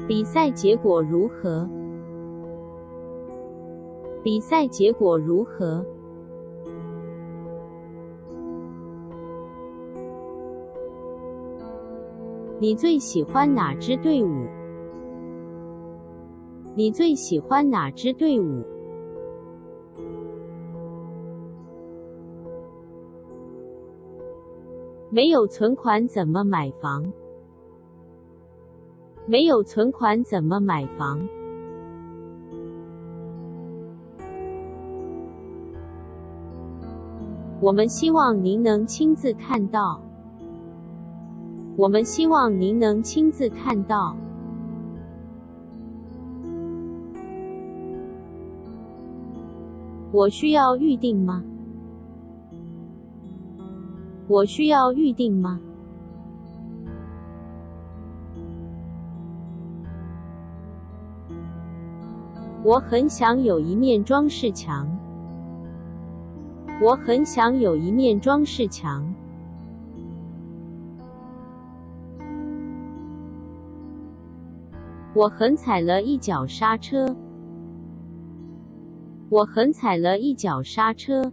比赛结果如何？比赛结果如何？你最喜欢哪支队伍？你最喜欢哪支队伍？没有存款怎么买房？没有存款怎么买房？我们希望您能亲自看到。我们希望您能亲自看到。我需要预定吗？我需要预定吗？我很想有一面装饰墙。我很想有一面装饰墙。我横踩了一脚刹车。我横踩了一脚刹车。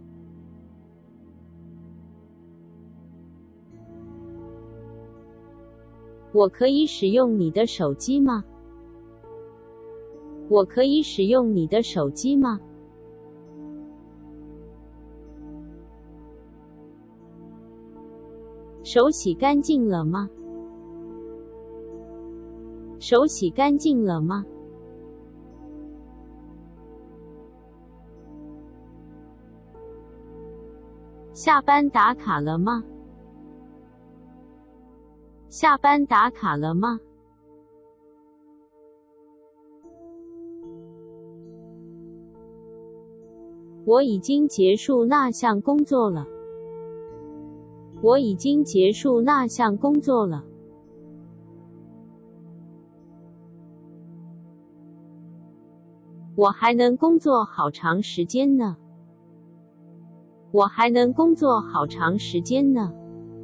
我可以使用你的手机吗？我可以使用你的手机吗？手洗干净了吗？手洗干净了吗？下班打卡了吗？下班打卡了吗？我已经结束那项工作了。我已经结束那项工作了。我还能工作好长时间呢。我还能工作好长时间呢。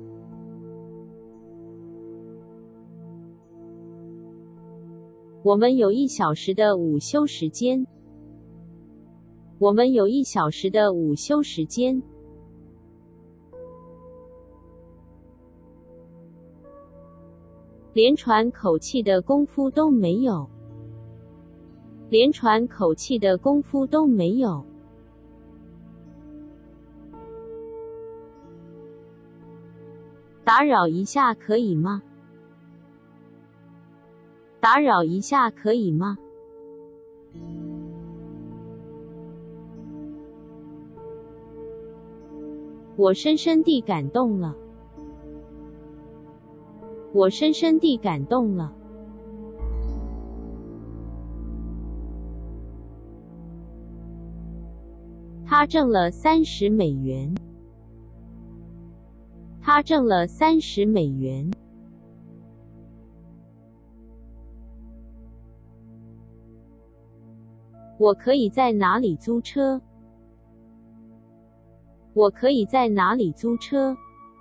我们有1小时的午休时间。我们有1小时的午休时间。连喘口气的功夫都没有。连喘口气的功夫都没有。打扰一下可以吗？打扰一下可以吗？我深深地感动了。我深深地感动了。他挣了30美元。他挣了30美元。我可以在哪里租车？我可以在哪里租车？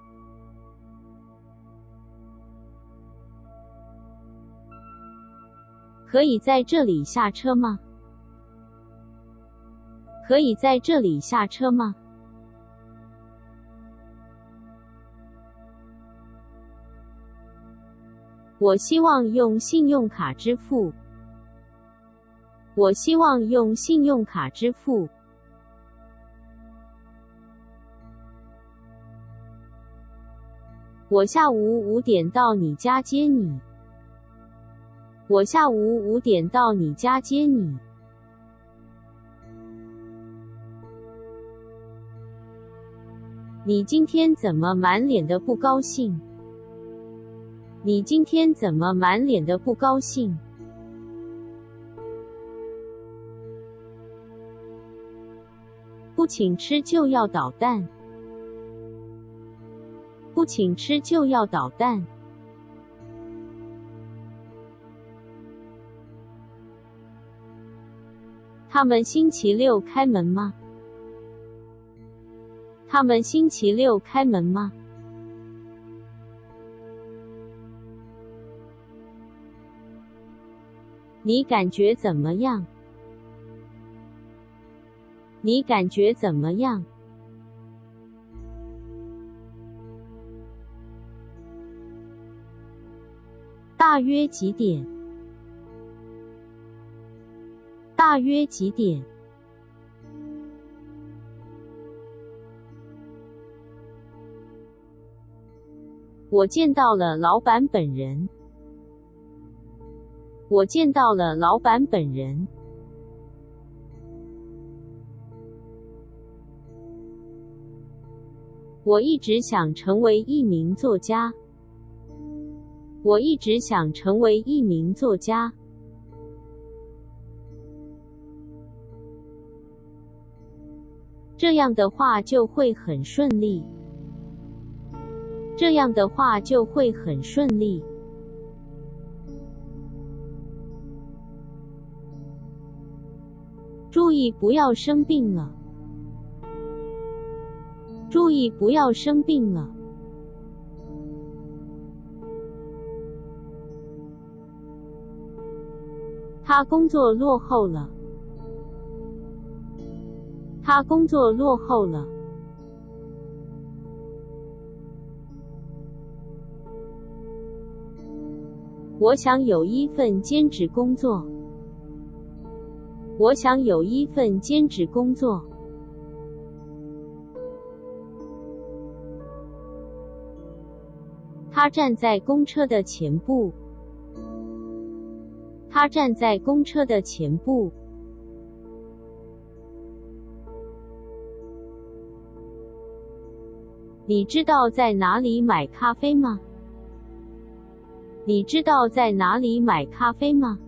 可以在这里下车吗？可以在这里下车吗？我希望用信用卡支付。我希望用信用卡支付。我下午5点到你家接你。我下午5点到你家接你。你今天怎么满脸的不高兴？你今天怎么满脸的不高兴？不请吃就要捣蛋。不请吃就要捣蛋。他们星期六开门吗？他们星期六开门吗？ 你感觉怎么样？你感觉怎么样？大约几点？大约几点？我见到了老板本人。我见到了老板本人。我一直想成为一名作家。我一直想成为一名作家。这样的话就会很顺利。这样的话就会很顺利。注意不要生病了。注意不要生病了。他工作落后了。他工作落后了。我想有一份兼职工作。我想有一份兼职工作。他站在公车的前部。他站在公车的前部。你知道在哪里买咖啡吗？你知道在哪里买咖啡吗？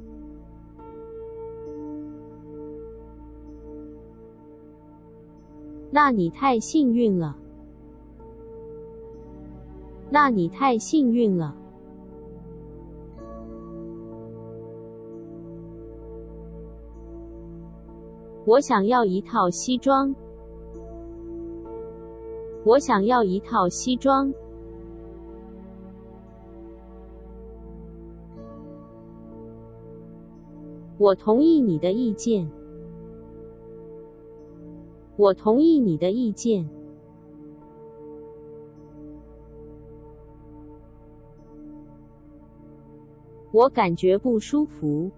那你太幸运了。那你太幸运了。我想要一套西装。我想要一套西装。我同意你的意见。我同意你的意见。我感觉不舒服。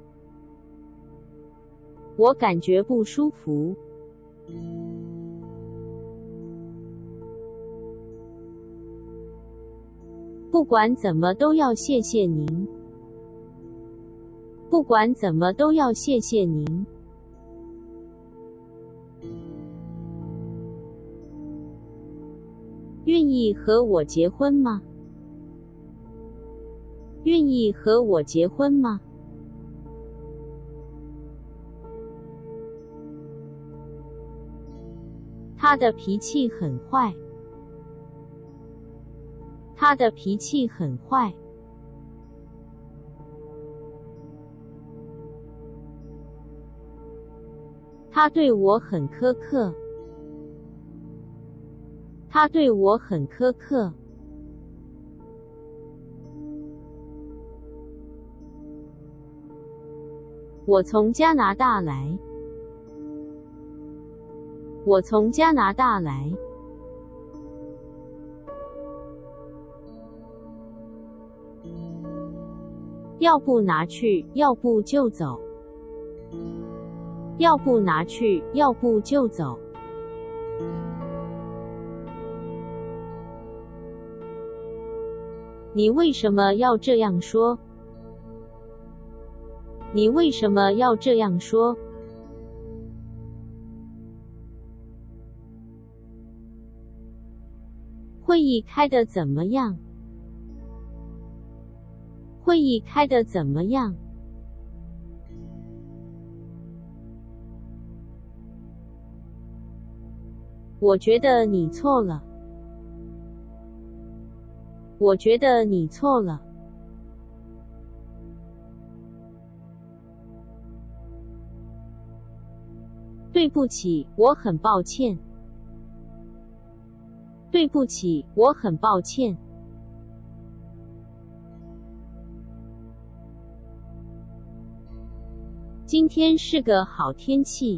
我感觉不舒服。不管怎么都要谢谢您。不管怎么都要谢谢您。愿意和我结婚吗？愿意和我结婚吗？他的脾气很坏。他的脾气很坏。他对我很苛刻。他对我很苛刻。我从加拿大来。我从加拿大来。要不拿去，要不就走。要不拿去，要不就走。你为什么要这样说？你为什么要这样说？会议开得怎么样？会议开得怎么样？我觉得你错了。我觉得你错了。对不起，我很抱歉。对不起，我很抱歉。 今天是个好天气。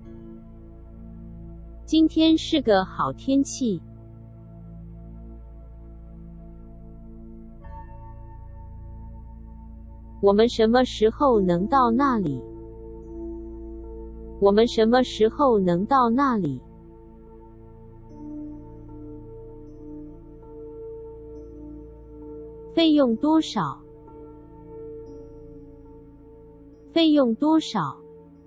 今天是个好天气。我们什么时候能到那里？我们什么时候能到那里？费用多少？费用多少？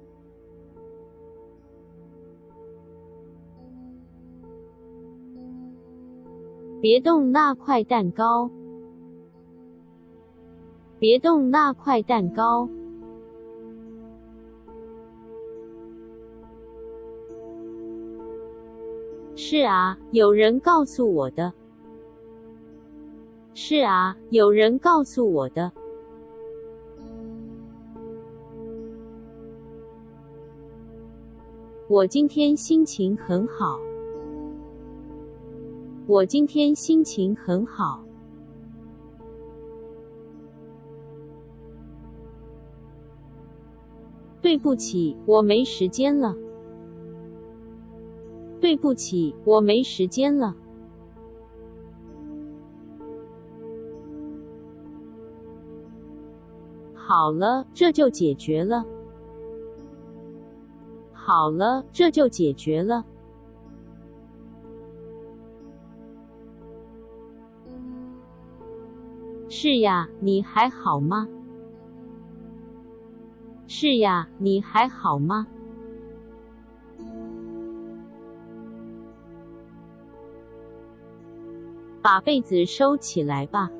别动那块蛋糕。别动那块蛋糕。是啊，有人告诉我的。是啊，有人告诉我的。我今天心情很好。我今天心情很好。对不起，我没时间了。对不起，我没时间了。好了，这就解决了。好了，这就解决了。是呀，你还好吗？是呀，你还好吗？把被子收起来吧。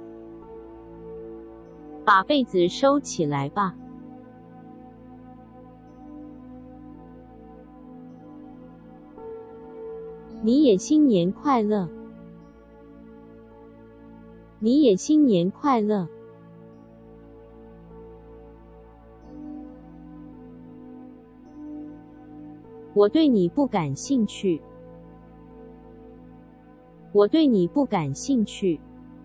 把被子收起来吧。你也新年快乐。你也新年快乐。我对你不感兴趣。我对你不感兴趣。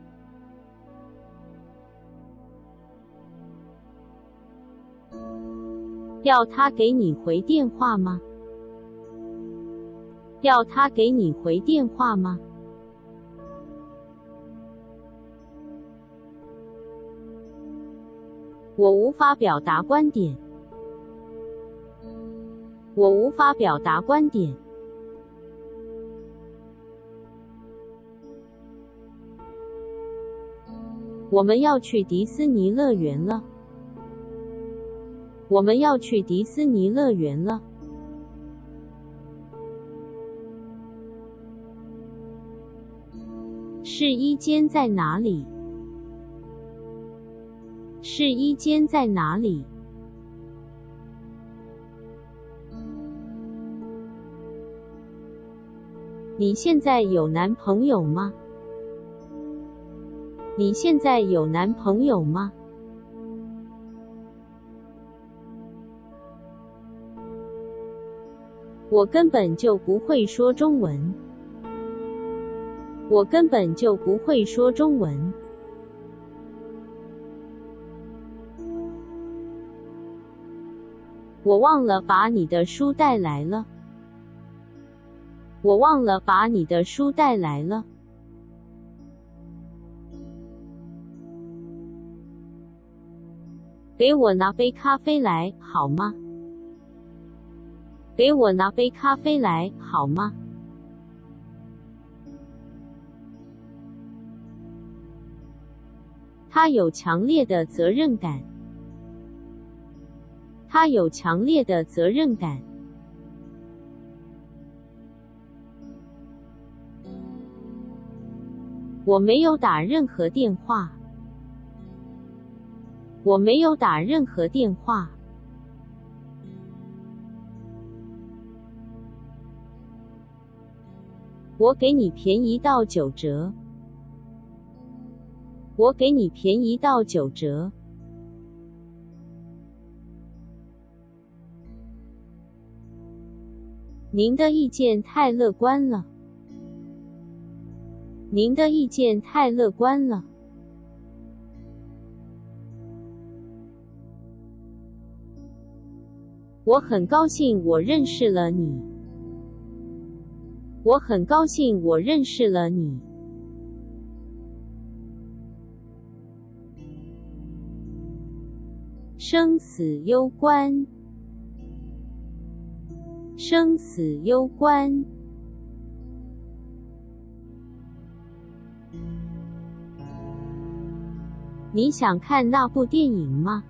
要他给你回电话吗？要他给你回电话吗？我无法表达观点。我无法表达观点。我们要去迪士尼乐园了。我们要去迪士尼乐园了。试衣间在哪里？试衣间在哪里？你现在有男朋友吗？你现在有男朋友吗？我根本就不会说中文。我根本就不会说中文。我忘了把你的书带来了。我忘了把你的书带来了。给我拿杯咖啡来，好吗？给我拿杯咖啡来，好吗？他有强烈的责任感。他有强烈的责任感。我没有打任何电话。我没有打任何电话。我给你便宜到9折。我给你便宜到9折。您的意见太乐观了。您的意见太乐观了。 我很高兴我认识了你。我很高兴我认识了你。生死攸关。生死攸关。你想看那部电影吗？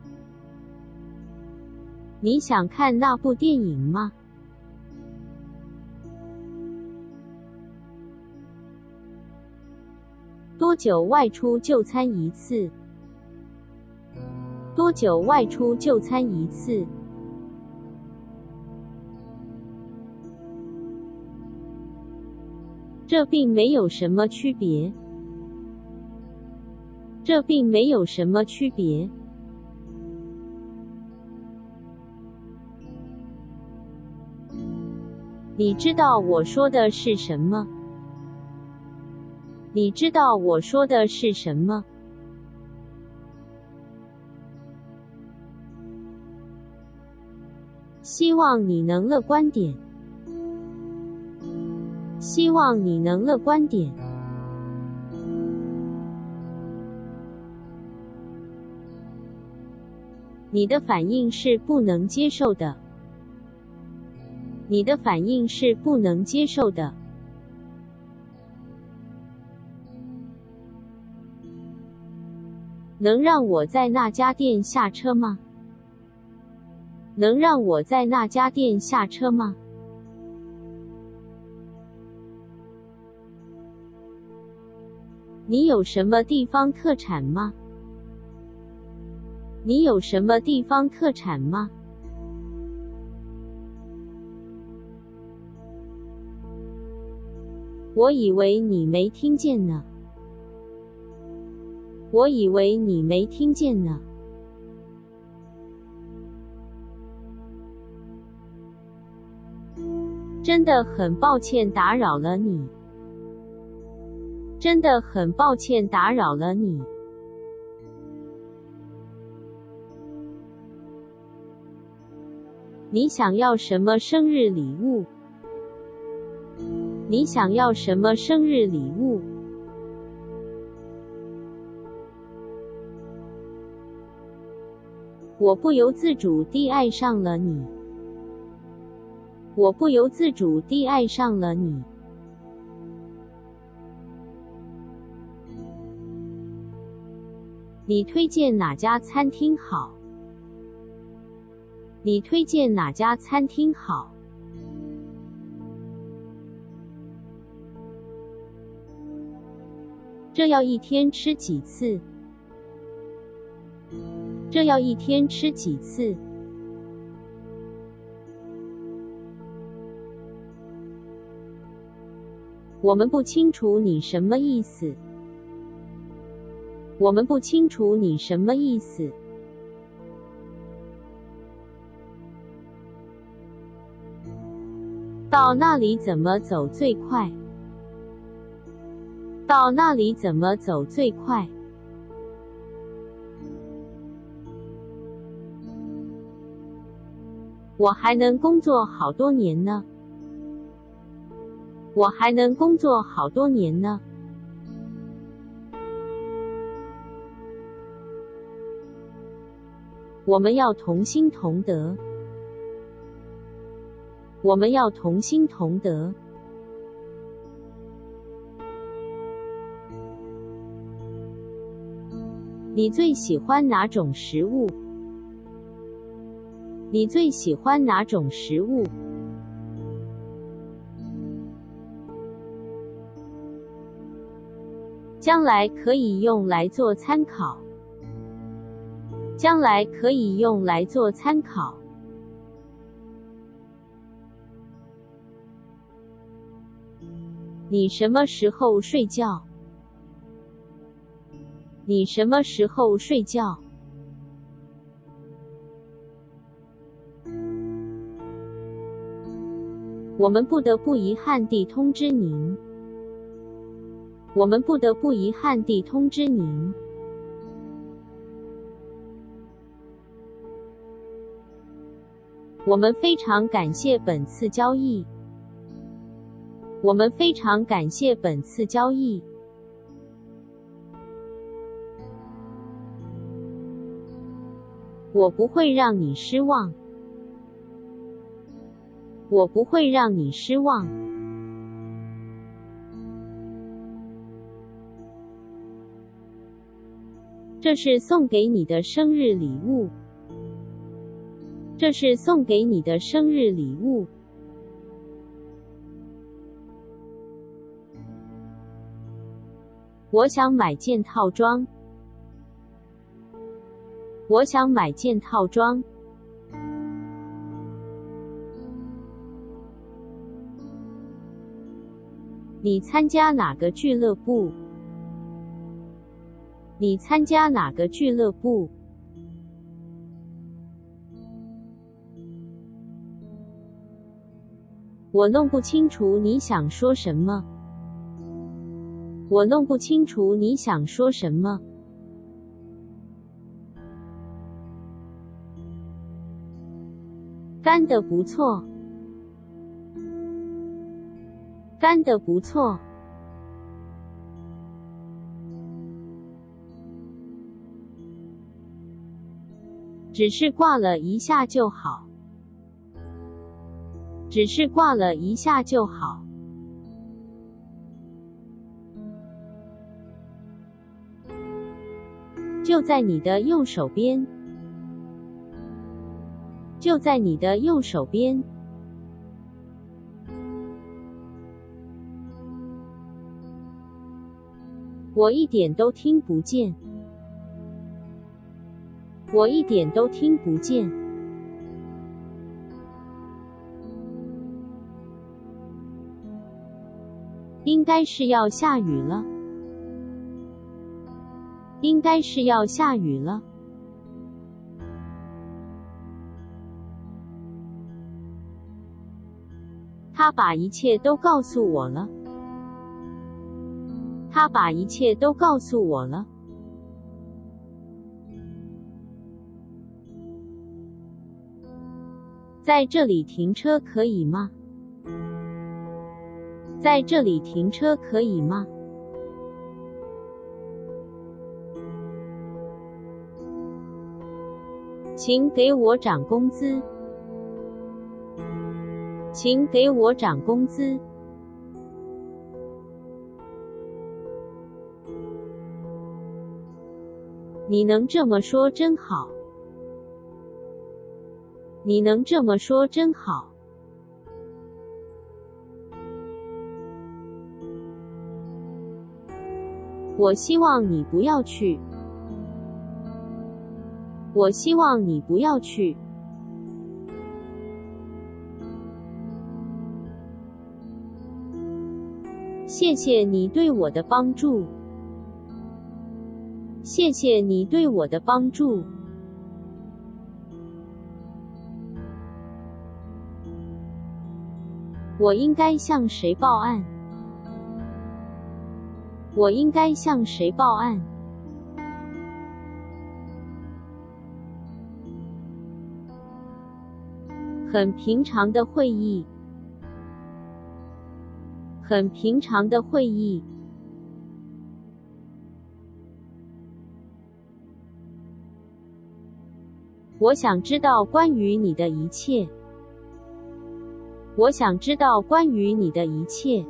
你想看那部电影吗？多久外出就餐一次？多久外出就餐一次？这并没有什么区别。这并没有什么区别。你知道我说的是什么？你知道我说的是什么？希望你能乐观点。希望你能乐观点。你的反应是不能接受的。你的反应是不能接受的。能让我在那家店下车吗？能让我在那家店下车吗？你有什么地方特产吗？你有什么地方特产吗？我以为你没听见呢。我以为你没听见呢。真的很抱歉打扰了你。真的很抱歉打扰了你。你想要什么生日礼物？你想要什么生日礼物？我不由自主地爱上了你。我不由自主地爱上了你。你推荐哪家餐厅好？你推荐哪家餐厅好？这要一天吃几次？这要一天吃几次？我们不清楚你什么意思。我们不清楚你什么意思。到那里怎么走最快？到那里怎么走最快？我还能工作好多年呢。我还能工作好多年呢。我们要同心同德。我们要同心同德。你最喜欢哪种食物？你最喜欢哪种食物？将来可以用来做参考。将来可以用来做参考。你什么时候睡觉？你什么时候睡觉？我们不得不遗憾地通知您。我们不得不遗憾地通知您。 我们非常感谢本次交易。我们非常感谢本次交易。我不会让你失望。我不会让你失望。这是送给你的生日礼物。这是送给你的生日礼物。我想买件套装。我想买件套装。你参加哪个俱乐部？你参加哪个俱乐部？我弄不清楚你想说什么。我弄不清楚你想说什么。干得不错。干得不错。只是挂了一下就好。只是挂了一下就好。就在你的右手边。就在你的右手边。我一点都听不见。我一点都听不见。应该是要下雨了。应该是要下雨了。他把一切都告诉我了。他把一切都告诉我了。在这里停车可以吗？在这里停车可以吗？请给我涨工资。请给我涨工资。你能这么说真好。你能这么说真好。我希望你不要去。我希望你不要去。谢谢你对我的帮助。谢谢你对我的帮助。我应该向谁报案？我应该向谁报案？很平常的会议。很平常的会议。我想知道关于你的一切。我想知道关于你的一切。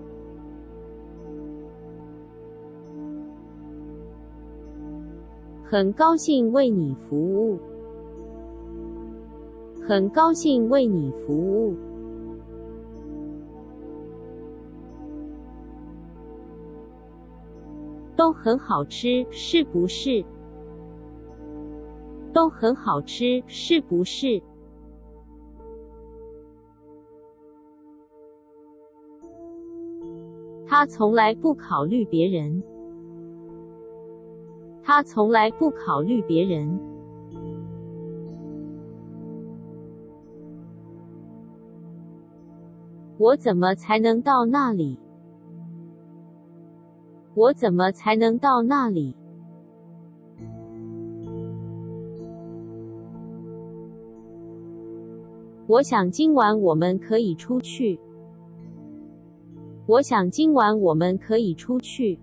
很高兴为你服务。很高兴为你服务。都很好吃，是不是？都很好吃，是不是？他从来不考虑别人。他从来不考虑别人。我怎么才能到那里？我怎么才能到那里？ 我想今晚我们可以出去。我想今晚我们可以出去。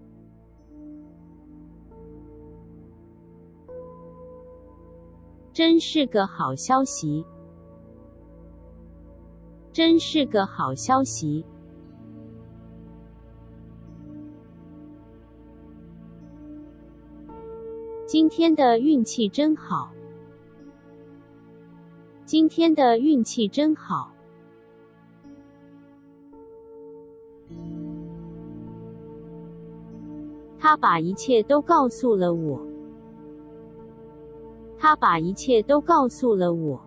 真是个好消息。真是个好消息。今天的运气真好。今天的运气真好。他把一切都告诉了我。他把一切都告诉了我。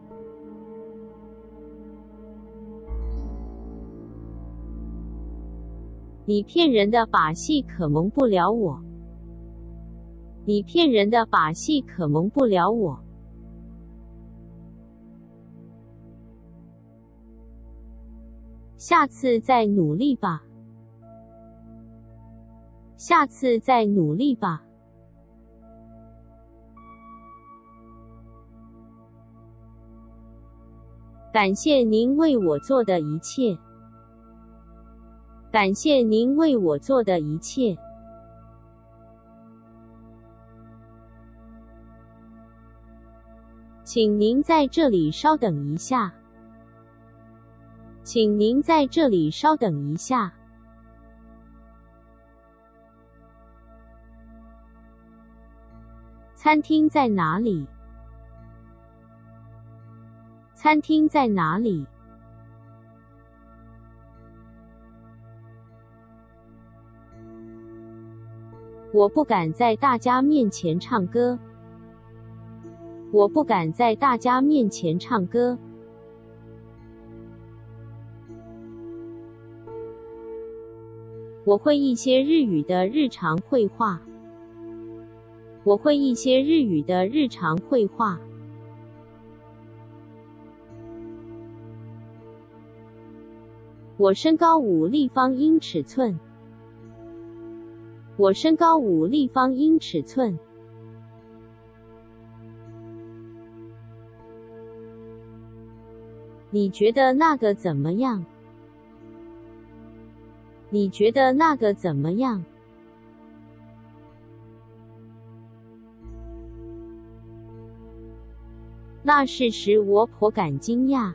你骗人的把戏可蒙不了我。你骗人的把戏可蒙不了我。下次再努力吧。下次再努力吧。感谢您为我做的一切。感谢您为我做的一切。请您在这里稍等一下。请您在这里稍等一下。餐厅在哪里？餐厅在哪里？我不敢在大家面前唱歌。我不敢在大家面前唱歌。我会一些日语的日常绘画。我会一些日语的日常绘画。我身高5立方英尺寸。我身高5立方英尺寸。你觉得那个怎么样？你觉得那个怎么样？那事使我颇感惊讶。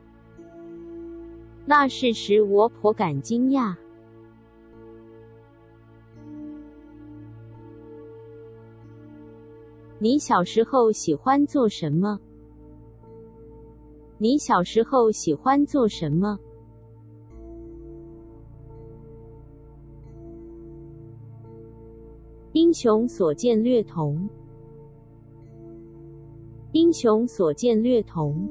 那事使我颇感惊讶。你小时候喜欢做什么？你小时候喜欢做什么？英雄所见略同。英雄所见略同。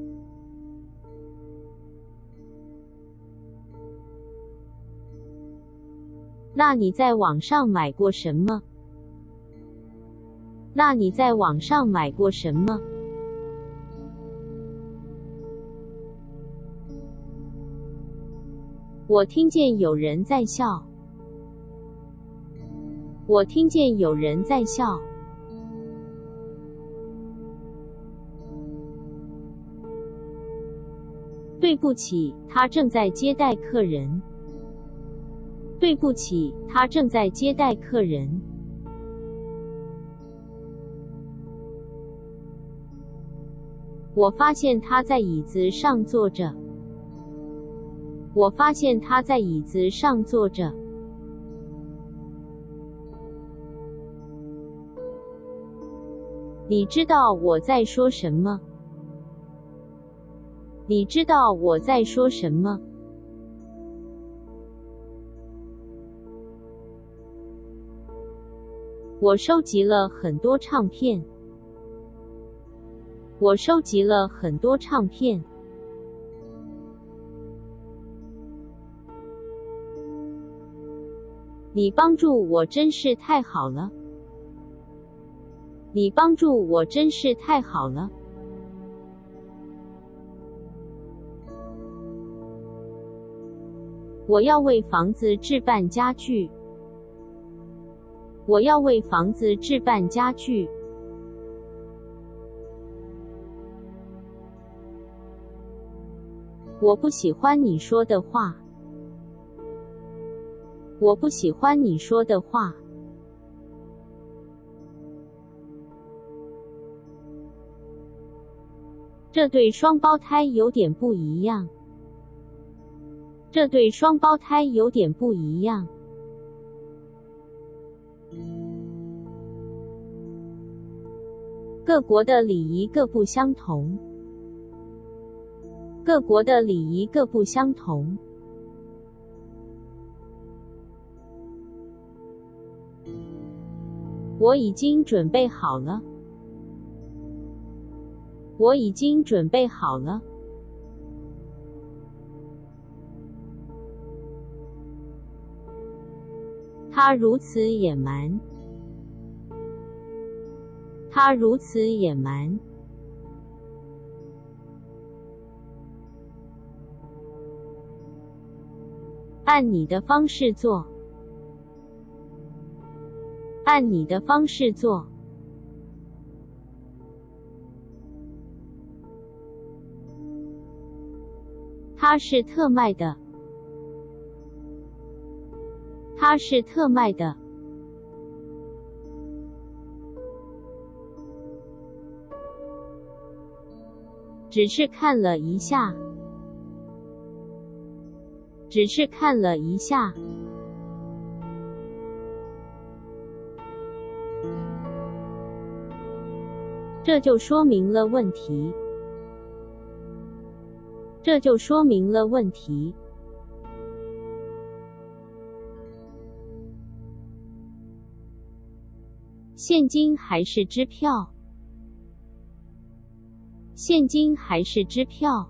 那你在网上买过什么？那你在网上买过什么？我听见有人在笑。我听见有人在笑。对不起，他正在接待客人。对不起，他正在接待客人。我发现他在椅子上坐着。我发现他在椅子上坐着。你知道我在说什么？你知道我在说什么？我收集了很多唱片。我收集了很多唱片。你帮助我真是太好了。你帮助我真是太好了。我要为房子置办家具。我要为房子置办家具。 我不喜欢你说的话。我不喜欢你说的话。这对双胞胎有点不一样。这对双胞胎有点不一样。各国的礼仪各不相同。各国的礼仪各不相同。我已经准备好了。我已经准备好了。他如此野蛮。他如此野蛮。按你的方式做。按你的方式做。它是特卖的。它是特卖的。只是看了一下。只是看了一下。这就说明了问题。这就说明了问题。现金还是支票？现金还是支票？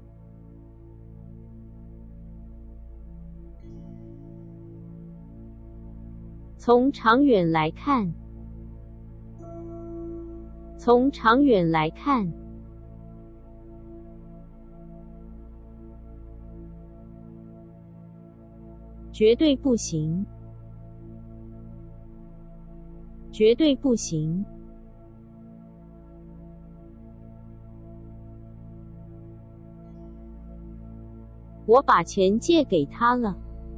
从长远来看。从长远来看。绝对不行。绝对不行。我把钱借给他了。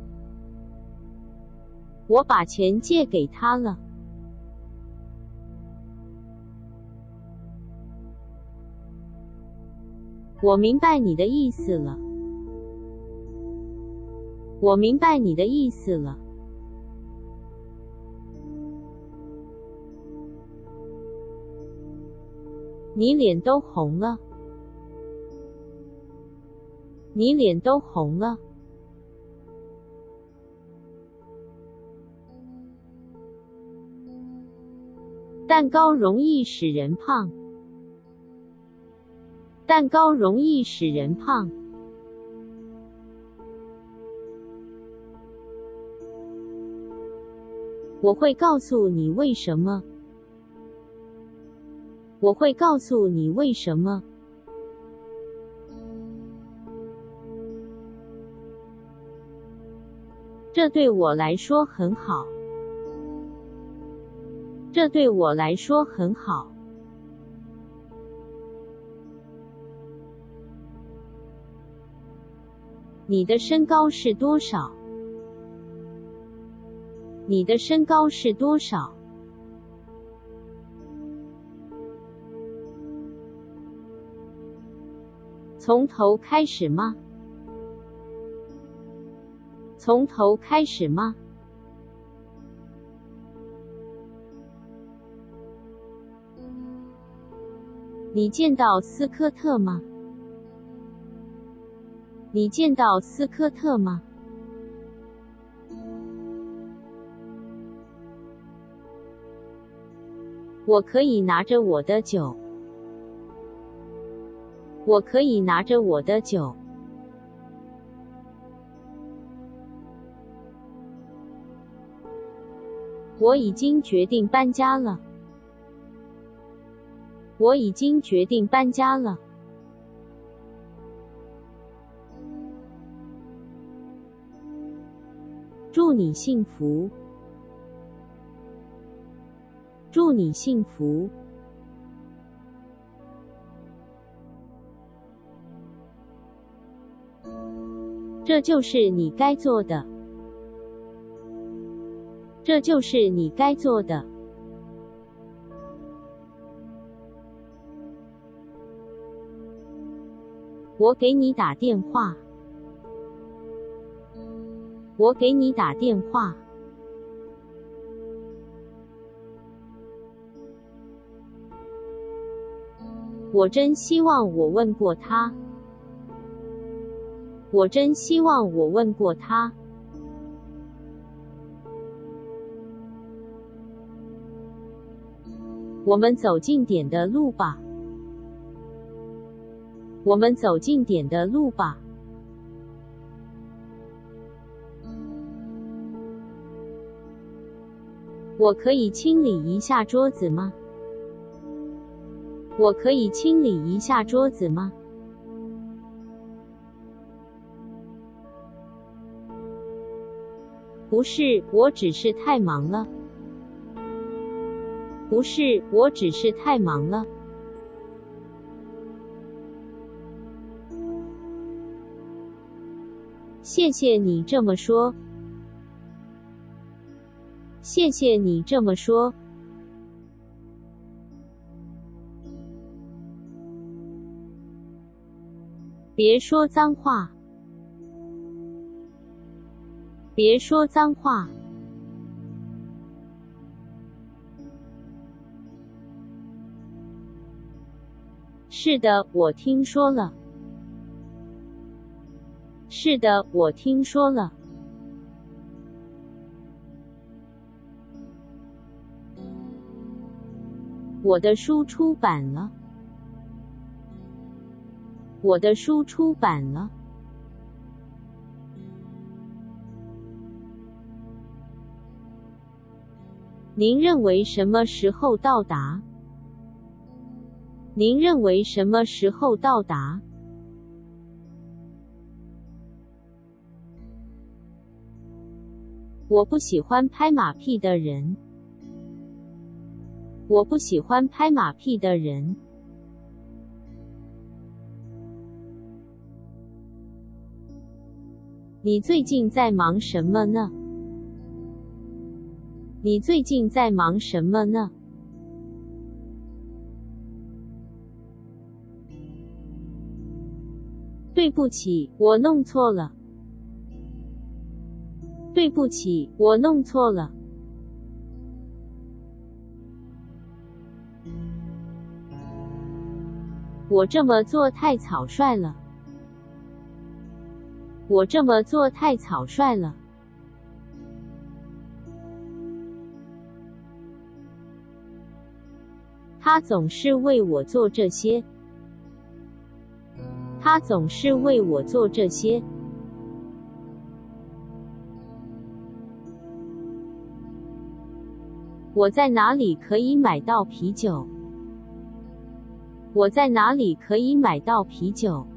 我把钱借给他了。我明白你的意思了。我明白你的意思了。你脸都红了。你脸都红了。蛋糕容易使人胖。蛋糕容易使人胖。我会告诉你为什么。我会告诉你为什么。这对我来说很好。这对我来说很好。你的身高是多少？你的身高是多少？从头开始吗？从头开始吗？你见到斯科特吗？你见到斯科特吗？我可以拿着我的酒。我可以拿着我的酒。我已经决定搬家了。我已经决定搬家了。祝你幸福。祝你幸福。 这就是你该做的。这就是你该做的。我给你打电话。我给你打电话。我真希望我问过他。我真希望我问过他。我们走近点的路吧。我们走近点的路吧。我可以清理一下桌子吗？我可以清理一下桌子吗？不是，我只是太忙了。不是，我只是太忙了。谢谢你这么说。谢谢你这么说。别说脏话。别说脏话。是的，我听说了。是的，我听说了。我的书出版了。我的书出版了。您认为什么时候到达？您认为什么时候到达？我不喜欢拍马屁的人。我不喜欢拍马屁的人。你最近在忙什么呢？你最近在忙什么呢？对不起，我弄错了。对不起，我弄错了。我这么做太草率了。我这么做太草率了。他总是为我做这些。他总是为我做这些。我在哪里可以买到啤酒？我在哪里可以买到啤酒？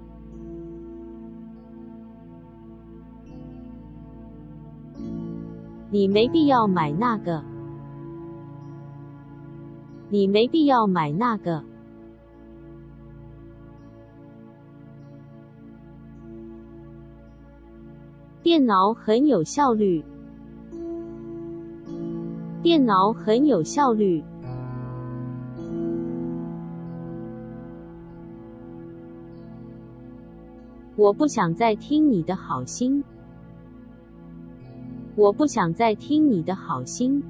你没必要买那个。你没必要买那个。电脑很有效率。电脑很有效率。我不想再听你的好心。我不想再听你的好心。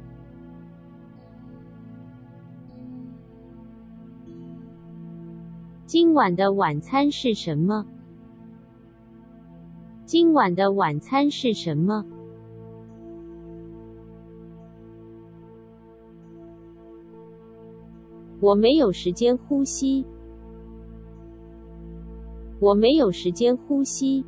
今晚的晚餐是什么？今晚的晚餐是什么？我没有时间呼吸。我没有时间呼吸。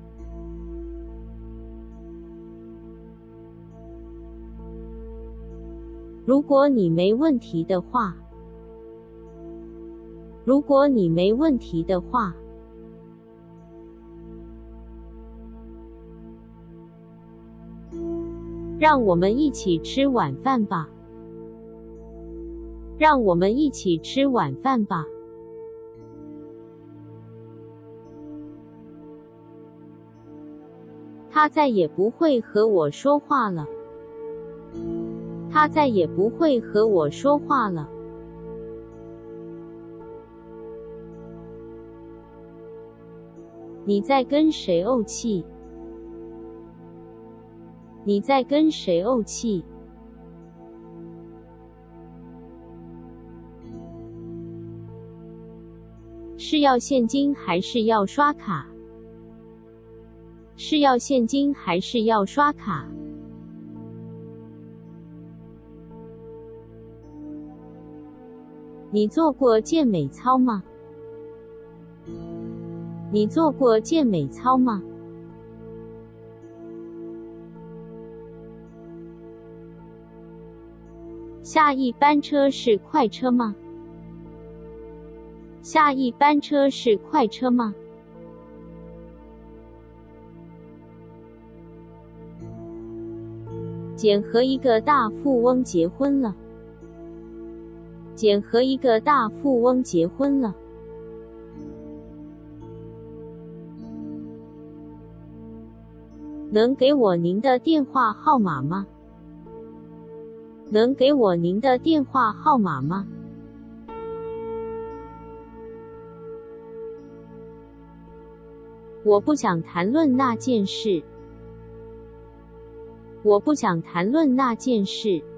如果你没问题的话。如果你没问题的话。让我们一起吃晚饭吧。让我们一起吃晚饭吧。 他再也不会和我说话了。他再也不会和我说话了。你在跟谁怄气？你在跟谁怄气？是要现金还是要刷卡？是要现金还是要刷卡？你做过健美操吗？你做过健美操吗？下一班车是快车吗？下一班车是快车吗？简和一个大富翁结婚了。简和一个大富翁结婚了。能给我您的电话号码吗？能给我您的电话号码吗？我不想谈论那件事。我不想谈论那件事。